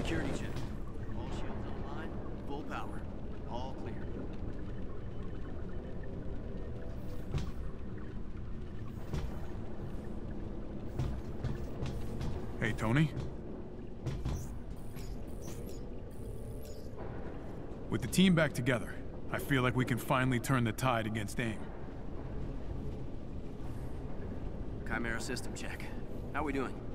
Security check. All shields online, full power. All clear. Hey, Tony? With the team back together, I feel like we can finally turn the tide against AIM. Chimera system check. How we doing?